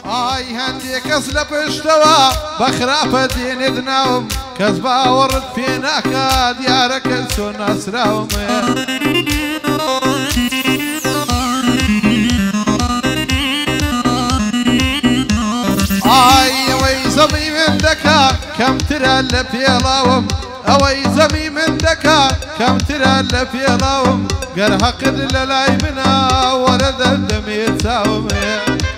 ئای هەندێک کەس لە پشتەوە بە خراپە دێنێت ناوم کەس باوەڕت پێ ناکات دیارە کەس چۆن ناسراومێ ئای ئەوەی زەمی من دەکا کەمترە لە پێڵاوم ئەوەی زەمی من دەکا کەمترە لە پێڵاوم گەر حەقت لە لای منە وەرە دەمدەمێت چاومێ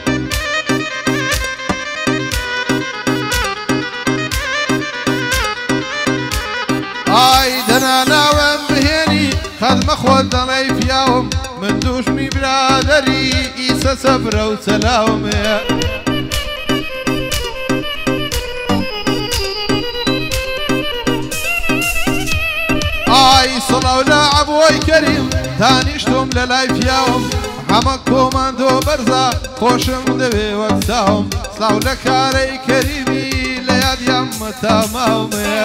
ئای دەناناوەم بهێنی خەزمە خۆت دەڵێی پیاوم من دووشمی برادەری ئیسە سەبرە و چەلاومێ ئای سڵاو لە عەبۆی کەریم دانیشتم لە لای پیاوم هەمە کۆماندۆ بەرزە خۆشم دەوێ وەک چاوم سڵاو لە کارەی کەریمی لە یادیان مەتاماومێ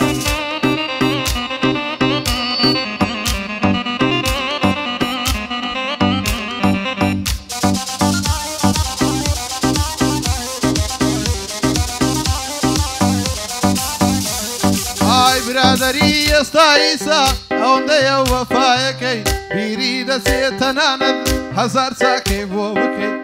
برادری ئێستا ئیسا ئەوەندەیە وەفایەکەی بیری دەچێت تەنانەت هەزار چاکەی بۆ بکەیت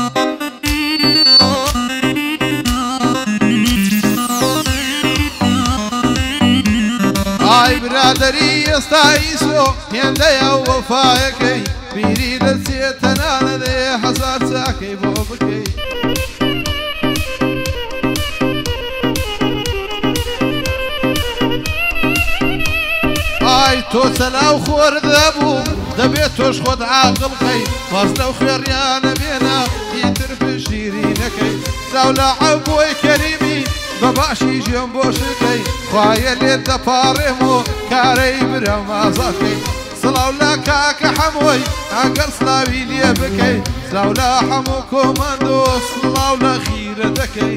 ئای برادری ئێستا ئیسۆ هێندەیە وەفایەکەی بیری دەچێت تەنانەت هەزار چاکەی بۆ بکەیت ئای تۆ چەلاو خۆر دەبوو دەبێت تۆش خۆت عاقڵ قەی باز لەو خوێڕیانە بێنە ئیتر پشتیری نەکەی ساو لە عەبۆی کەریمی بە باشی ژێم بۆ شکەی خوایە لێت دەپاڕێم و کارەی برەم ئازاکەی سڵاو لە کاکە هەمووی ئەگەر سڵاوی لێ بکەی سڵاو لە هەموو کۆماندۆ سڵاو لە خیرە دەکەی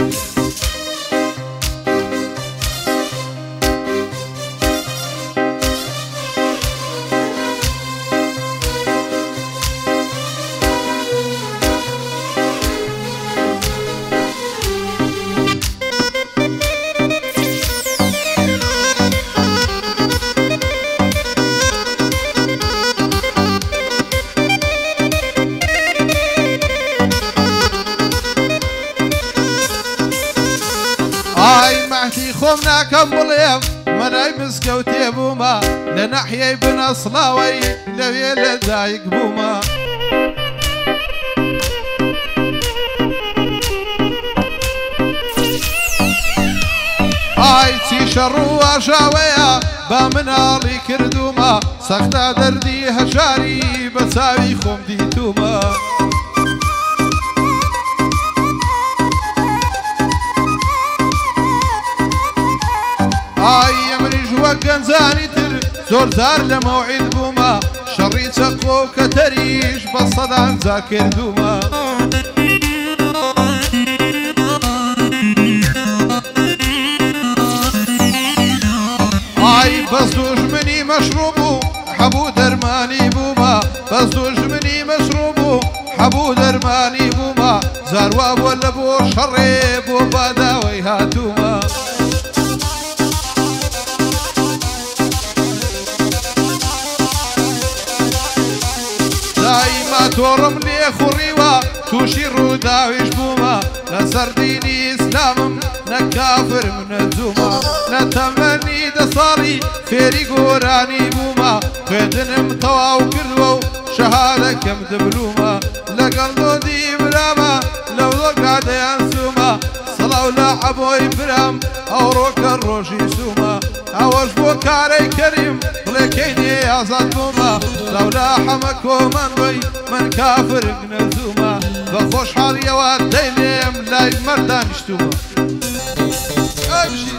ئای مەحتی خۆم ناکەم بڵێم مەرای مزگەوتێ بوومە لە نەحیەی بنەسڵاوەی لەوێ لە دایک بوومە ئای چی شەڕ و ئاژاوەیە با مناڵی کردومە سەختە دەردی هەژاری بە چاوی خۆم دیتومە ئای ئەمریش وەک گەنجانی تر زۆر جار لە مەوعید بوومە شەڕی چەقۆ و کەتەریش بە سەدان جا کردومە ئای بەس دوژمنی مەشروب و هەبوو دەرمانی بوومە بەس دوژمنی مەشروب و هەبوو دەرمانی بوومە زاروا بووە لە بۆ شەڕێ بۆ باداوەی هاتوومە تۆڕم لێ خوڕیوە تووشی ڕووداویش بوومە لە سەردینی ئیسلامم نە کافرم نەجوومە لە تەمەنی 10 ساڵی فێری گۆرانی بوومە خوێندنم تەواو کردووە و شەهادەکەم دەبلوومە لەگەڵ دۆدی برامە لەو دۆگادەیان سوومە سڵاو لە عەبۆی برام ئەوڕۆکە ڕۆژی سوومە ئەوەش بۆ کارەی کەریم بڵێکەینێ ئازاد بوومە سڵاو لە هەمە کۆماندۆی من کافرم نەجوومە بە خۆشحاڵیەوە دەیلێم لای مەردانیشتوومە